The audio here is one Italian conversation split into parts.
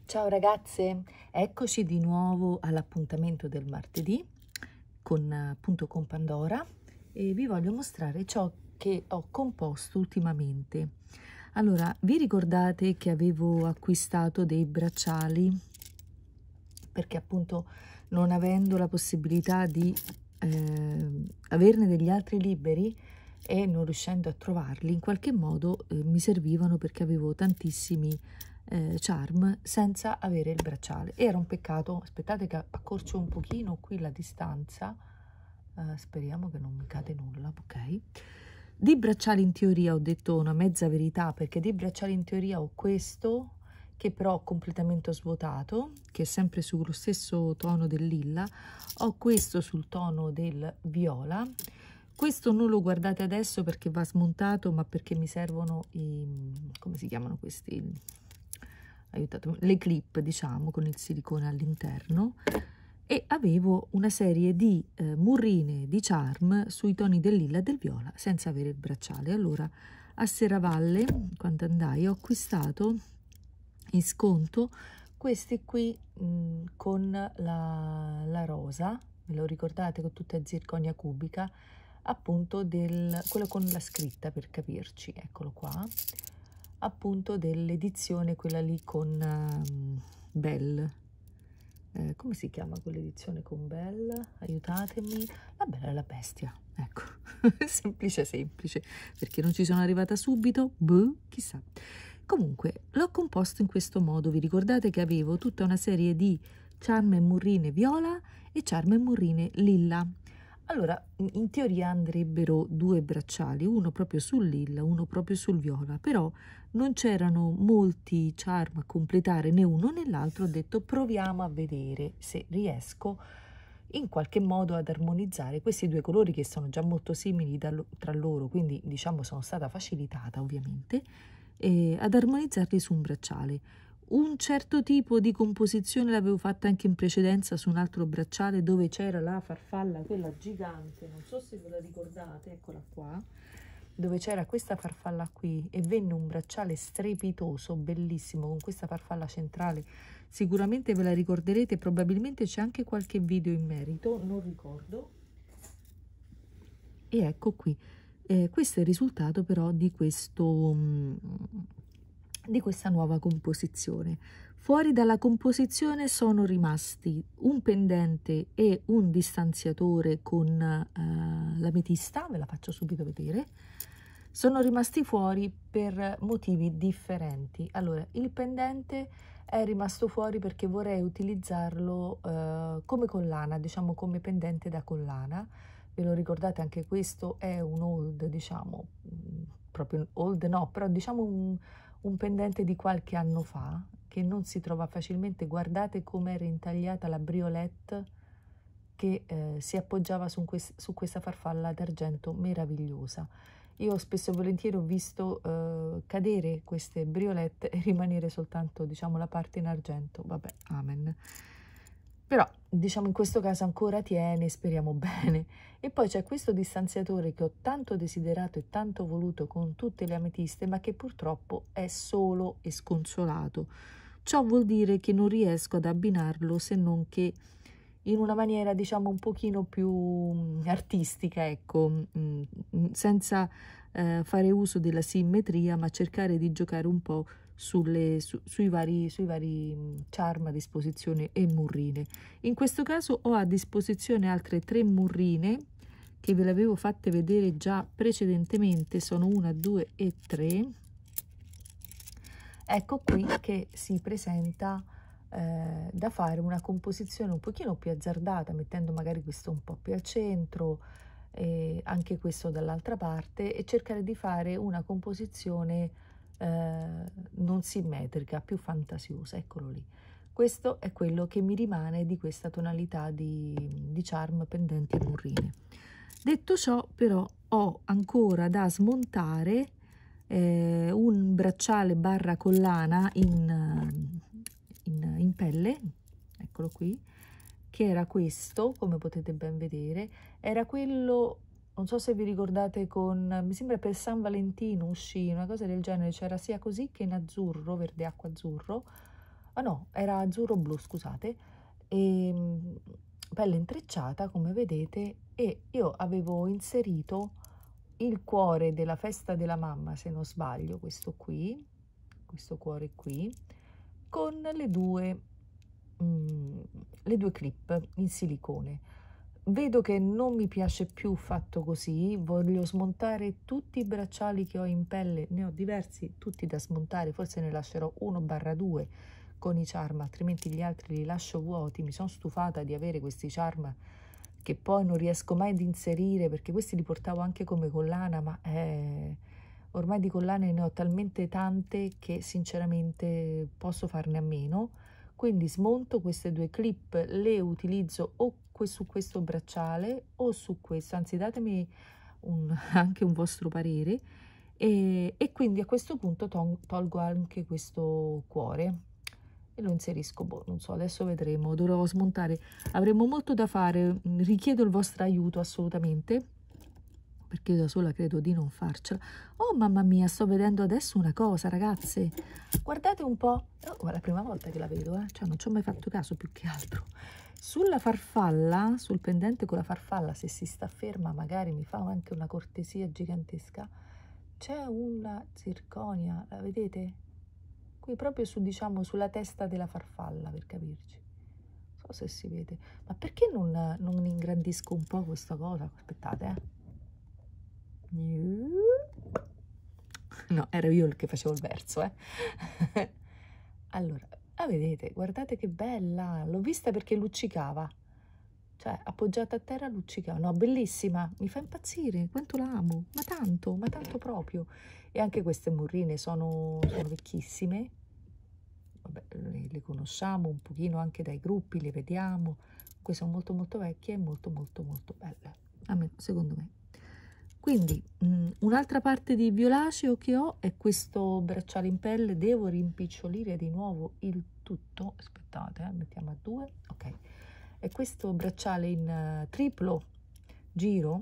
Ciao ragazze, eccoci di nuovo all'appuntamento del martedì con Pandora e vi voglio mostrare ciò che ho composto ultimamente. Allora, vi ricordate che avevo acquistato dei bracciali perché appunto non avendo la possibilità di averne degli altri liberi e non riuscendo a trovarli, in qualche modo mi servivano perché avevo tantissimi charm senza avere il bracciale. Era un peccato. Aspettate che accorcio un pochino qui la distanza, speriamo che non mi cade nulla, ok? Di bracciali in teoria ho detto una mezza verità, perché di bracciali in teoria ho questo che però ho completamente svuotato, che è sempre sullo stesso tono del lilla, ho questo sul tono del viola. Questo non lo guardate adesso perché va smontato, ma perché mi servono i, come si chiamano questi? Aiutatemi, le clip, diciamo, con il silicone all'interno. E avevo una serie di murrine di charm sui toni del lilla e del viola senza avere il bracciale. Allora a Serravalle, quando andai, ho acquistato in sconto questi qui con la rosa, ve lo ricordate, con tutta zirconia cubica, appunto quello con la scritta, per capirci, eccolo qua, appunto dell'edizione quella lì con Belle. Come si chiama quell'edizione con Belle? Aiutatemi. La Bella e la Bestia, ecco. Semplice semplice, perché non ci sono arrivata subito? Boh, chissà. Comunque l'ho composto in questo modo. Vi ricordate che avevo tutta una serie di charm e murrine viola e charm e murrine lilla. Allora, in teoria andrebbero due bracciali, uno proprio sul lilla, uno proprio sul viola, però non c'erano molti charm a completare né uno né l'altro. Ho detto proviamo a vedere se riesco in qualche modo ad armonizzare questi due colori che sono già molto simili tra loro, quindi diciamo sono stata facilitata ovviamente, ad armonizzarli su un bracciale. Un certo tipo di composizione l'avevo fatta anche in precedenza su un altro bracciale dove c'era la farfalla, quella gigante, non so se ve la ricordate, eccola qua, dove c'era questa farfalla qui e venne un bracciale strepitoso, bellissimo, con questa farfalla centrale. Sicuramente ve la ricorderete, probabilmente c'è anche qualche video in merito, non ricordo. E ecco qui, questo è il risultato però di questa nuova composizione. Fuori dalla composizione sono rimasti un pendente e un distanziatore con l'ametista, ve la faccio subito vedere. Sono rimasti fuori per motivi differenti. Allora, il pendente è rimasto fuori perché vorrei utilizzarlo come collana, diciamo come pendente da collana. Ve lo ricordate, anche questo è un old, diciamo, proprio old no, però diciamo un pendente di qualche anno fa, che non si trova facilmente. Guardate come era intagliata la briolette che si appoggiava su questa farfalla d'argento meravigliosa. Io spesso e volentieri ho visto cadere queste briolette e rimanere soltanto, diciamo, la parte in argento. Vabbè, amen. Però, diciamo, in questo caso ancora tiene, speriamo bene. E poi c'è questo distanziatore che ho tanto desiderato e tanto voluto con tutte le ametiste, ma che purtroppo è solo e sconsolato. Ciò vuol dire che non riesco ad abbinarlo se non che in una maniera, diciamo, un pochino più artistica, ecco, senza fare uso della simmetria, ma cercare di giocare un po' sui vari charm a disposizione e murrine. In questo caso ho a disposizione altre 3 murrine che ve le avevo fatte vedere già precedentemente, sono 1, 2 e 3. Ecco qui che si presenta da fare una composizione un pochino più azzardata, mettendo magari questo un po' più al centro, anche questo dall'altra parte, e cercare di fare una composizione non simmetrica, più fantasiosa. Eccolo lì. Questo è quello che mi rimane di questa tonalità di charm pendenti e murrine. Detto ciò, però, ho ancora da smontare un bracciale barra collana in pelle, eccolo qui, che era questo, come potete ben vedere, era quello, non so se vi ricordate, mi sembra per San Valentino uscì una cosa del genere, c'era sia così che in azzurro, verde acqua azzurro. ah no, era azzurro blu, scusate, e pelle intrecciata come vedete, e io avevo inserito il cuore della festa della mamma, se non sbaglio, questo qui, questo cuore qui, con le due clip in silicone. Vedo che non mi piace più fatto così, voglio smontare tutti i bracciali che ho in pelle, ne ho diversi, tutti da smontare, forse ne lascerò 1/2 con i charm, altrimenti gli altri li lascio vuoti. Mi sono stufata di avere questi charm che poi non riesco mai ad inserire, perché questi li portavo anche come collana, ma ormai di collane ne ho talmente tante che sinceramente posso farne a meno. Quindi smonto queste due clip, le utilizzo o su questo bracciale o su questo, anzi datemi anche un vostro parere, e quindi a questo punto tolgo anche questo cuore e lo inserisco, boh, non so, adesso vedremo, dovrò smontare, avremo molto da fare, richiedo il vostro aiuto assolutamente, perché io da sola credo di non farcela. Oh mamma mia, sto vedendo adesso una cosa, ragazze, guardate un po', oh, è la prima volta che la vedo, cioè non ci ho mai fatto caso più che altro. Sulla farfalla, sul pendente con la farfalla, se si sta ferma magari mi fa anche una cortesia gigantesca, c'è una zirconia, la vedete? Qui proprio su, diciamo, sulla testa della farfalla, per capirci. Non so se si vede, ma perché non ingrandisco un po' questa cosa? Aspettate, no, ero io il che facevo il verso, Allora, vedete, guardate che bella, l'ho vista perché luccicava, cioè appoggiata a terra luccicava, no, bellissima, mi fa impazzire, quanto la amo, ma tanto proprio. E anche queste murrine sono vecchissime, vabbè, le conosciamo un pochino anche dai gruppi, le vediamo, queste sono molto vecchie e molto belle, a me, secondo me. Quindi un'altra parte di violaceo che ho è questo bracciale in pelle, devo rimpicciolire di nuovo il tutto, aspettate, mettiamo a 2, ok, è questo bracciale in triplo giro,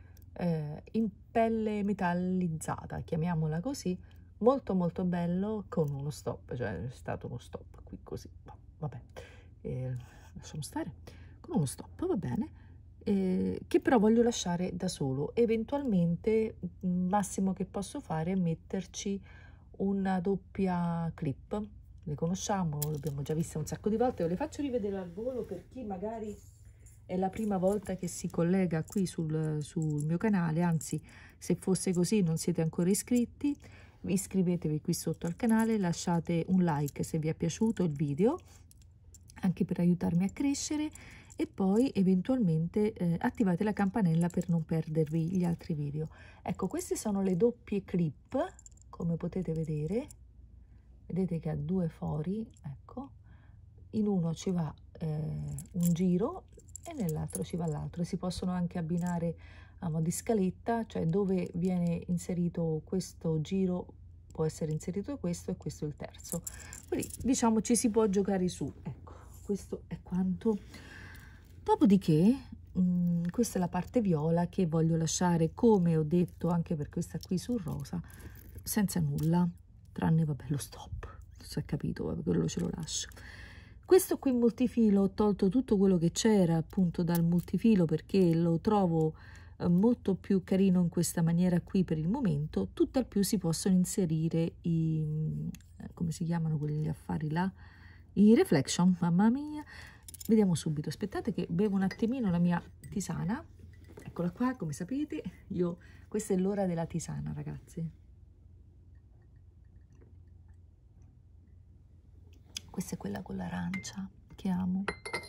in pelle metallizzata, chiamiamola così, molto bello, con uno stop, cioè è stato uno stop qui così, vabbè, lasciamo stare, con uno stop, va bene. Che però voglio lasciare da solo, eventualmente il massimo che posso fare è metterci una doppia clip, le conosciamo, le abbiamo già viste un sacco di volte, ve le faccio rivedere al volo per chi magari è la prima volta che si collega qui sul mio canale, anzi se fosse così non siete ancora iscritti, iscrivetevi qui sotto al canale, lasciate un like se vi è piaciuto il video, anche per aiutarmi a crescere, e poi eventualmente attivate la campanella per non perdervi gli altri video. Ecco, queste sono le doppie clip, come potete vedere, vedete che ha 2 fori, ecco, in uno ci va un giro e nell'altro ci va l'altro, si possono anche abbinare a mo' di scaletta, cioè dove viene inserito questo giro può essere inserito questo e questo il terzo, quindi diciamo ci si può giocare su. Ecco, questo è quanto. Dopodiché questa è la parte viola che voglio lasciare, come ho detto anche per questa qui sul rosa, senza nulla, tranne vabbè lo stop, non si è capito, vabbè, quello ce lo lascio. Questo qui multifilo, ho tolto tutto quello che c'era appunto dal multifilo perché lo trovo molto più carino in questa maniera qui per il momento. Tutt'al più si possono inserire i, come si chiamano quegli affari là, i reflection, mamma mia. Vediamo subito, aspettate che bevo un attimino la mia tisana, eccola qua, come sapete, questa è l'ora della tisana, ragazzi. Questa è quella con l'arancia, che amo,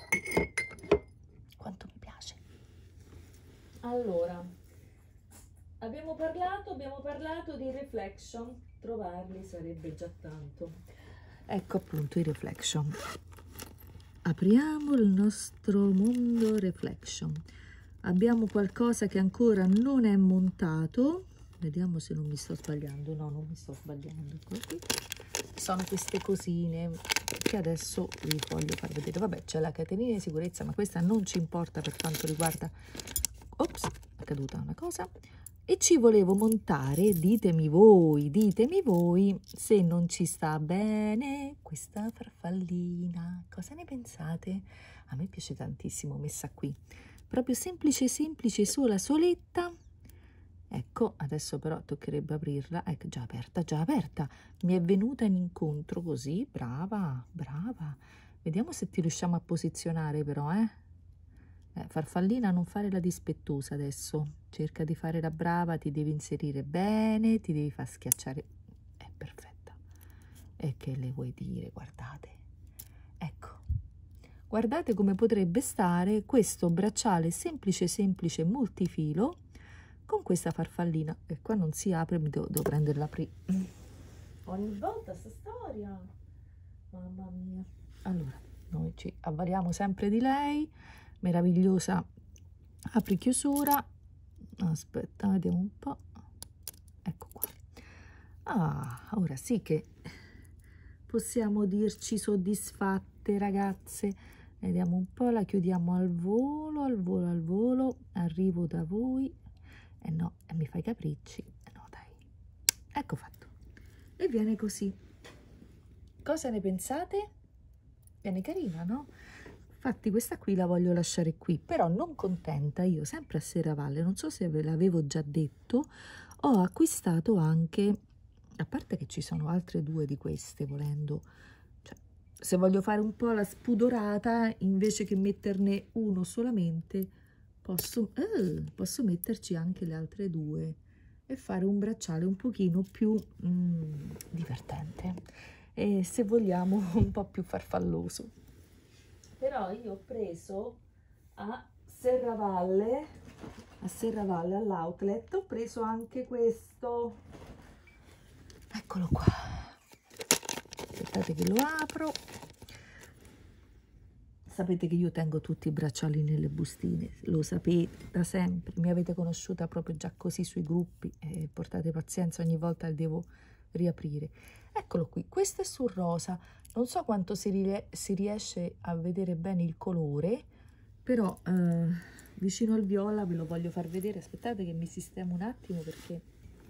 quanto mi piace. Allora, abbiamo parlato di reflection, trovarli sarebbe già tanto. Ecco appunto i reflection. Apriamo il nostro mondo reflection. Abbiamo qualcosa che ancora non è montato, vediamo se non mi sto sbagliando. No, non mi sto sbagliando. Qui sono queste cosine che adesso vi voglio far vedere. Vabbè, c'è la catenina di sicurezza, ma questa non ci importa per quanto riguarda, ops, è caduta una cosa, e ci volevo montare, ditemi voi se non ci sta bene questa farfallina. Cosa ne pensate? A me piace tantissimo messa qui, proprio semplice semplice, sola soletta. Ecco, adesso però toccherebbe aprirla. Ecco, già aperta, mi è venuta in incontro così, brava, brava. Vediamo se ti riusciamo a posizionare però, farfallina, non fare la dispettosa adesso, cerca di fare la brava, ti devi inserire bene, ti devi far schiacciare, è perfetta. E che le vuoi dire, guardate, ecco, guardate come potrebbe stare questo bracciale semplice semplice multifilo con questa farfallina. E qua non si apre, mi devo prenderla prima. Ogni volta sta storia, mamma mia. Allora, noi ci avvaliamo sempre di lei, meravigliosa apri chiusura. Aspetta, vediamo un po', ecco qua. Ah, ora sì che possiamo dirci soddisfatte, ragazze. Vediamo un po', la chiudiamo al volo, al volo, al volo. Arrivo da voi. No, mi fai capricci. No, dai, ecco fatto. E viene così. Cosa ne pensate? Viene carina, no? Infatti questa qui la voglio lasciare qui, però non contenta, io sempre a Serravalle, non so se ve l'avevo già detto, ho acquistato anche, a parte che ci sono altre due di queste volendo, cioè, se voglio fare un po' la spudorata, invece che metterne uno solamente, posso metterci anche le altre due e fare un bracciale un pochino più divertente e, se vogliamo, un po' più farfalloso. Però io ho preso a Serravalle all'outlet, ho preso anche questo, eccolo qua, aspettate che lo apro. Sapete che io tengo tutti i bracciali nelle bustine, lo sapete da sempre, mi avete conosciuta proprio già così sui gruppi, portate pazienza, ogni volta li devo riaprire. Eccolo qui, questo è sul rosa, non so quanto si riesce a vedere bene il colore, però vicino al viola ve lo voglio far vedere. Aspettate che mi sistemo un attimo, perché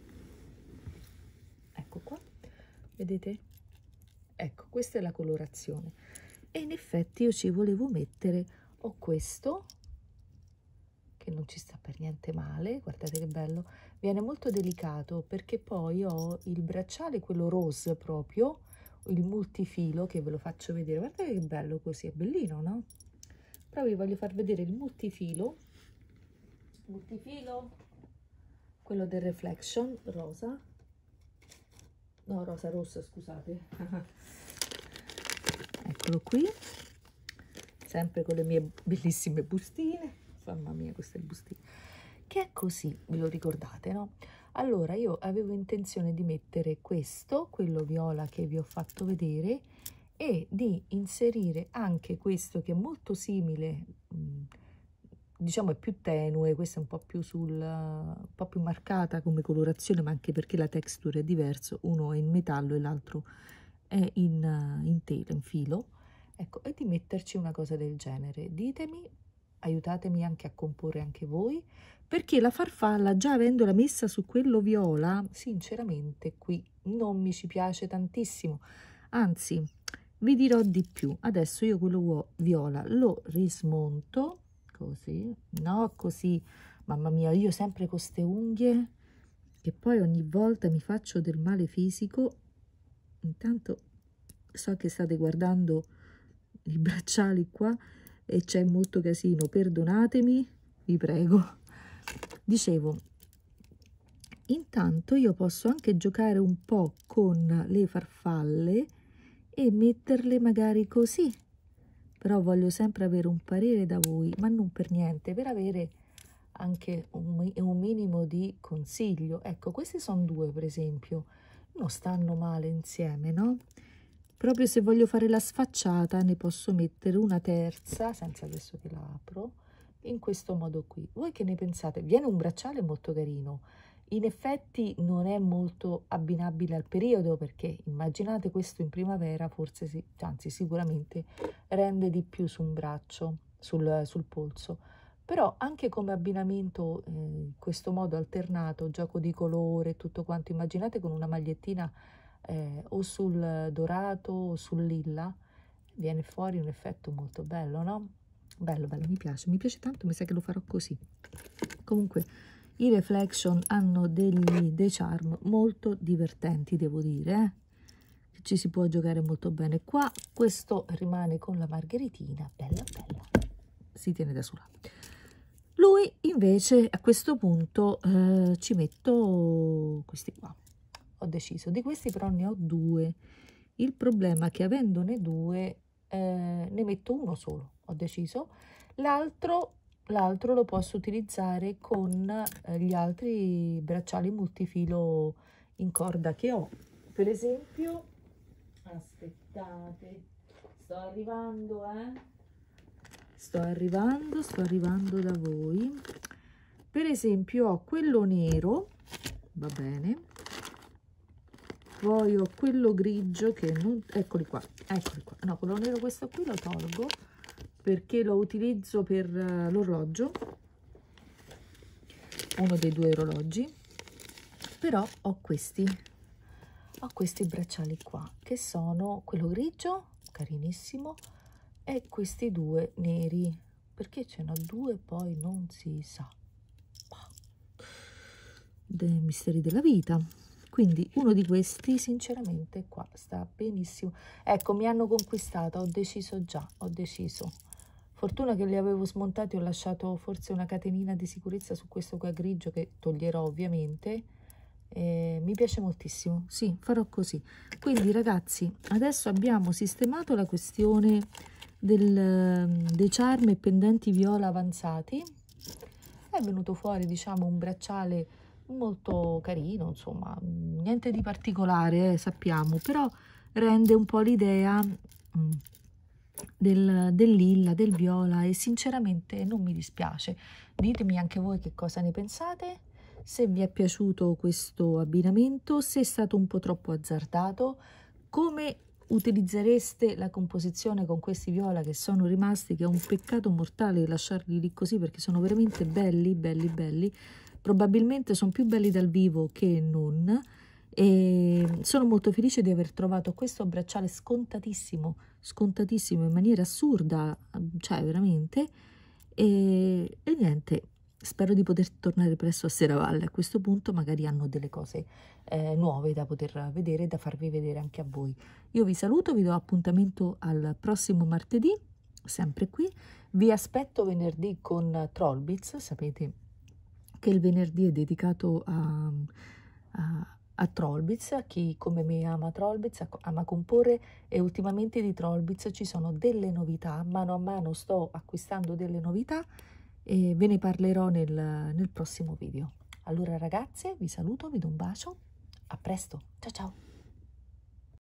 ecco qua, vedete? Ecco, questa è la colorazione. E in effetti io ci volevo mettere, ho questo che non ci sta per niente male, guardate che bello, viene molto delicato perché poi ho il bracciale, quello rose proprio, il multifilo, che ve lo faccio vedere, guardate che bello così, è bellino, no? Però vi voglio far vedere il multifilo, quello del Reflection, rosa, no, rosa, scusate. Eccolo qui, sempre con le mie bellissime bustine, mamma mia queste bustine, che è così, ve lo ricordate, no? Allora io avevo intenzione di mettere questo, quello viola che vi ho fatto vedere, e di inserire anche questo che è molto simile, diciamo è più tenue, questa è un po' più un po' più marcata come colorazione, ma anche perché la texture è diverso, uno è in metallo e l'altro è in tela, in filo, ecco, e di metterci una cosa del genere. Ditemi, aiutatemi anche a comporre anche voi, perché la farfalla, già avendola messa su quello viola, sinceramente qui non mi ci piace tantissimo, anzi vi dirò di più. Adesso io quello viola lo rismonto così, no, così, mamma mia, io sempre con ste unghie che poi ogni volta mi faccio del male fisico. Intanto so che state guardando i bracciali qua e c'è molto casino, perdonatemi, vi prego. Dicevo, intanto io posso anche giocare un po' con le farfalle e metterle magari così, però voglio sempre avere un parere da voi, ma non per niente, per avere anche un minimo di consiglio. Ecco, queste sono due per esempio, non stanno male insieme, no? Proprio se voglio fare la sfacciata ne posso mettere una terza, senza adesso che la apro, in questo modo qui. Voi che ne pensate? Viene un bracciale molto carino, in effetti non è molto abbinabile al periodo, perché immaginate questo in primavera, forse sì, anzi sicuramente rende di più su un braccio, sul polso, però anche come abbinamento, in questo modo alternato, gioco di colore, tutto quanto, immaginate con una magliettina o sul dorato o sul lilla, viene fuori un effetto molto bello, no? Bello, bello, mi piace tanto, mi sa che lo farò così. Comunque i Reflection hanno dei charm molto divertenti, devo dire, ci si può giocare molto bene. Qua questo rimane con la margheritina, bella bella, si tiene da sola. Lui invece a questo punto ci metto questi qua. Ho deciso di questi, però ne ho due. Il problema è che avendone due ne metto uno solo, ho deciso. L'altro lo posso utilizzare con gli altri bracciali multifilo in corda che ho. Per esempio, aspettate, sto arrivando, sto arrivando da voi. Per esempio ho quello nero, va bene, poi ho quello grigio che non, eccoli qua, no, quello nero, questo qui lo tolgo perché lo utilizzo per l'orologio, uno dei due orologi. Però ho questi bracciali qua che sono quello grigio, carinissimo, e questi due neri, perché ce n'ho due, poi non si sa, dei misteri della vita. Quindi uno di questi sinceramente qua sta benissimo. Ecco, mi hanno conquistata, ho deciso già, ho deciso. Fortuna che li avevo smontati, ho lasciato forse una catenina di sicurezza su questo qua grigio che toglierò ovviamente. Mi piace moltissimo, sì, farò così. Quindi ragazzi, adesso abbiamo sistemato la questione dei charm e pendenti viola avanzati. È venuto fuori, diciamo, un bracciale molto carino, insomma, niente di particolare, sappiamo, però rende un po' l'idea del lilla, del viola, e sinceramente non mi dispiace. Ditemi anche voi che cosa ne pensate, se vi è piaciuto questo abbinamento, se è stato un po' troppo azzardato, come utilizzereste la composizione con questi viola che sono rimasti, che è un peccato mortale lasciarli lì così perché sono veramente belli, belli, belli. Probabilmente sono più belli dal vivo che non, e sono molto felice di aver trovato questo bracciale scontatissimo in maniera assurda, cioè veramente, e niente, spero di poter tornare presto a Serravalle. A questo punto magari hanno delle cose nuove da poter vedere, da farvi vedere anche a voi. Io vi saluto, vi do appuntamento al prossimo martedì, sempre qui. Vi aspetto venerdì con Trollbits. Sapete che il venerdì è dedicato a Trollbits, a chi come me ama Trollbits, ama comporre, e ultimamente di Trollbits ci sono delle novità, mano a mano sto acquistando delle novità e ve ne parlerò nel prossimo video. Allora ragazze, vi saluto, vi do un bacio, a presto, ciao ciao!